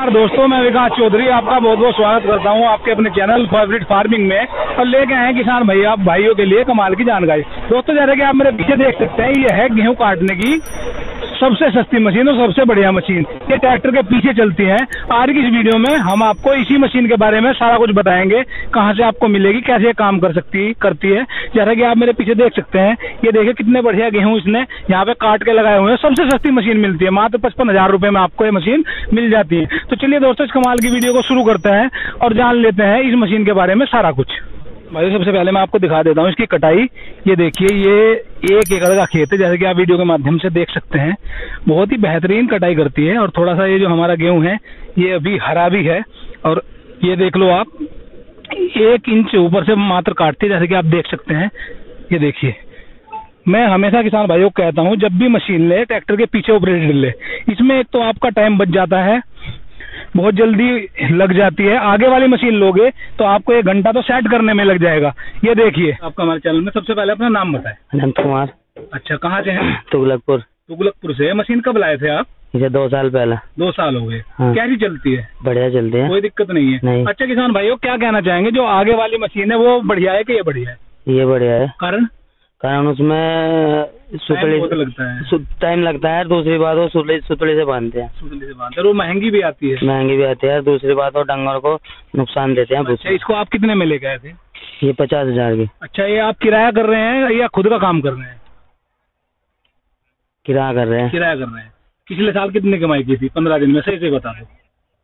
नमस्कार दोस्तों, मैं विकास चौधरी आपका बहुत बहुत स्वागत करता हूं आपके अपने चैनल फेवरेट फार्मिंग में। और लेके आए किसान भैया आप भाइयों के लिए कमाल की जानकारी। दोस्तों जैसे कि आप मेरे पीछे देख सकते हैं, ये है गेहूं काटने की सबसे सस्ती मशीन और सबसे बढ़िया मशीन। ये ट्रैक्टर के पीछे चलती है। आज की इस वीडियो में हम आपको इसी मशीन के बारे में सारा कुछ बताएंगे, कहां से आपको मिलेगी, कैसे काम करती है। जैसा कि आप मेरे पीछे देख सकते हैं, ये देखिए कितने बढ़िया गेहूं इसने यहाँ पे काट के लगाए हुए हैं। सबसे सस्ती मशीन मिलती है, मात्र 55,000 रुपए में आपको ये मशीन मिल जाती है। तो चलिए दोस्तों इस कमाल की वीडियो को शुरू करते हैं और जान लेते हैं इस मशीन के बारे में सारा कुछ। भाई सबसे पहले मैं आपको दिखा देता हूँ इसकी कटाई। ये देखिए, ये 1 एकड़ का खेत है, जैसे कि आप वीडियो के माध्यम से देख सकते हैं। बहुत ही बेहतरीन कटाई करती है। और थोड़ा सा ये जो हमारा गेहूं है ये अभी हरा भी है। और ये देख लो आप, 1 इंच ऊपर से मात्र काटती है, जैसे कि आप देख सकते हैं। ये देखिए, मैं हमेशा किसान भाइयों को कहता हूँ जब भी मशीन ले ट्रैक्टर के पीछे ऑपरेटेड ले। इसमें एक तो आपका टाइम बच जाता है, बहुत जल्दी लग जाती है। आगे वाली मशीन लोगे तो आपको 1 घंटा तो सेट करने में लग जाएगा। ये देखिए, आपका हमारे चैनल में सबसे पहले अपना नाम बताएं। अनंत कुमार। अच्छा, कहाँ से हैं? तुगलकपुर से। मशीन कब लाए थे आप? इसे 2 साल पहले। 2 साल हो गए। हाँ। कैसी चलती है? बढ़िया चलती है, कोई दिक्कत नहीं है। नहीं। अच्छा किसान भाइयों, क्या कहना चाहेंगे, जो आगे वाली मशीन है वो बढ़िया है कि ये बढ़िया है? ये बढ़िया है। कारण उसमें टाइम लगता है। दूसरी बात वो सुतली से बांधते हैं। वो महंगी भी आती है। दूसरी बात वो डंगर को नुकसान देते हैं। अच्छा, इसको आप कितने में ले गए थे? ये 50,000 की। अच्छा, ये आप किराया कर रहे हैं या खुद का काम कर रहे हैं? किराया कर रहे हैं। पिछले साल कितनी कमाई की थी 15 दिन में? सही से बता दो।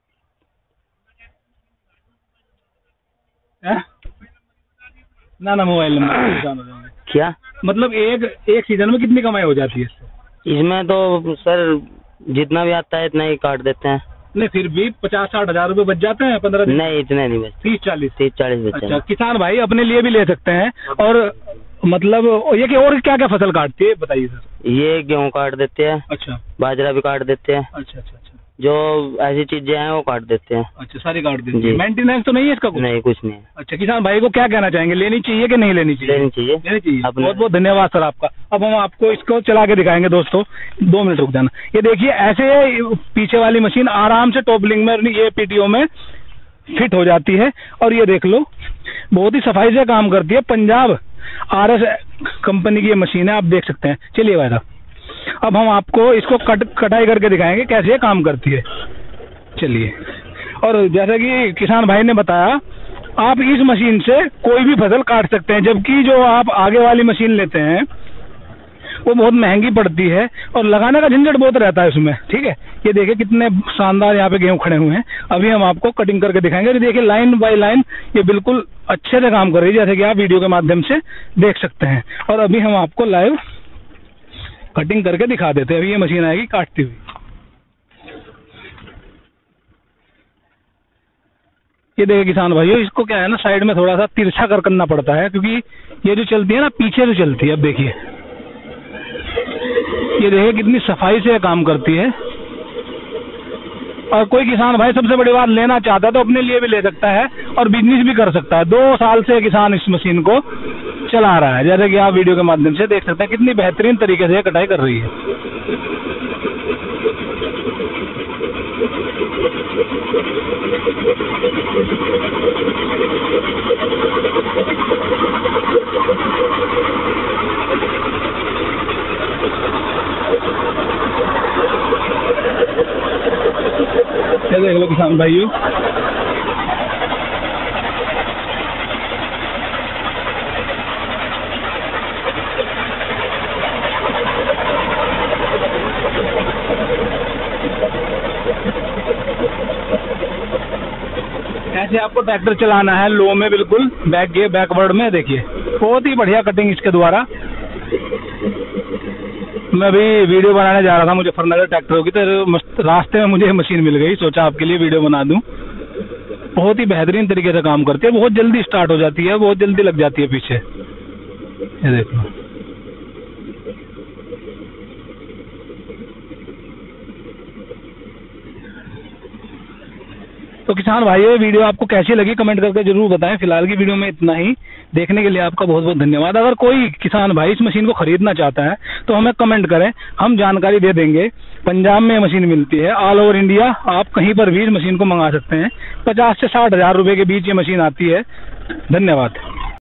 ना मोबाइल नंबर क्या मतलब एक सीजन में कितनी कमाई हो जाती है इससे? इसमें तो सर जितना भी आता है इतना ही काट देते हैं। नहीं, फिर भी 50-60 हजार रुपए बच जाते हैं 15 दिन? नहीं, इतने नहीं बचते। 30-40 बचते। अच्छा, किसान भाई अपने लिए भी ले सकते हैं। और मतलब ये कि और क्या क्या फसल काटती है बताइए सर? ये गेहूँ काट देते हैं। अच्छा, बाजरा भी काट देते हैं। अच्छा। जो ऐसी चीजें हैं वो काट देते हैं। अच्छा, सारी काट देते हैं। मेंटेनेंस तो नहीं है इसका कुछ? नहीं, कुछ नहीं है। अच्छा, किसान भाई को क्या कहना चाहेंगे, लेनी चाहिए कि नहीं लेनी चाहिए? लेनी चाहिए। बहुत बहुत धन्यवाद सर आपका। अब हम आपको इसको चला के दिखाएंगे दोस्तों। 2 मिनट रुक जाना। ये देखिए, ऐसे पीछे वाली मशीन आराम से टॉपलिंग में ये पीटीओ में फिट हो जाती है। और ये देख लो, बहुत ही सफाई से काम करती है। पंजाब RS कंपनी की ये मशीन है, आप देख सकते हैं। चलिए भाई साहब, अब हम आपको इसको कटाई करके दिखाएंगे कैसे ये काम करती है। चलिए, और जैसा कि किसान भाई ने बताया, आप इस मशीन से कोई भी फसल काट सकते हैं, जबकि जो आप आगे वाली मशीन लेते हैं वो बहुत महंगी पड़ती है और लगाने का झंझट बहुत रहता है उसमें। ठीक है, ये देखिए कितने शानदार यहाँ पे गेहूं खड़े हुए हैं। अभी हम आपको कटिंग करके दिखाएंगे। देखिए लाइन बाय लाइन ये बिल्कुल अच्छे से काम कर रही है, जैसे कि आप वीडियो के माध्यम से देख सकते हैं। और अभी हम आपको लाइव कटिंग करके दिखा देते हैं। अभी ये मशीन आएगी काटती हुई। ये देखिए किसान भाइयों, इसको क्या है ना, साइड में थोड़ा सा तिरछा करना पड़ता है, क्योंकि ये जो चलती है ना पीछे से चलती है। अब देखिए, ये देखिए कितनी सफाई से काम करती है। और कोई किसान भाई सबसे बड़ी बात लेना चाहता है तो अपने लिए भी ले सकता है और बिजनेस भी कर सकता है। 2 साल से किसान इस मशीन को चला रहा है, जैसे कि आप वीडियो के माध्यम से देख सकते हैं। कितनी बेहतरीन तरीके से कटाई कर रही है। ये देख लो किसान भाइयों, ऐसे आपको ट्रैक्टर चलाना है लो में, बिल्कुल बैकवर्ड में। देखिए बहुत ही बढ़िया कटिंग इसके द्वारा। मैं अभी वीडियो बनाने जा रहा था मुजफ्फरनगर ट्रैक्टरों की, तो रास्ते में मुझे मशीन मिल गई, सोचा आपके लिए वीडियो बना दूं। बहुत ही बेहतरीन तरीके से काम करती है, बहुत जल्दी स्टार्ट हो जाती है, बहुत जल्दी लग जाती है पीछे। ये देखो, तो किसान भाइयों, वीडियो आपको कैसी लगी कमेंट करके जरूर बताएं। फिलहाल की वीडियो में इतना ही। देखने के लिए आपका बहुत बहुत धन्यवाद। अगर कोई किसान भाई इस मशीन को खरीदना चाहता है तो हमें कमेंट करें, हम जानकारी दे देंगे। पंजाब में मशीन मिलती है, ऑल ओवर इंडिया आप कहीं पर भी इस मशीन को मंगा सकते हैं। 50 से 60 हज़ार रुपए के बीच ये मशीन आती है। धन्यवाद।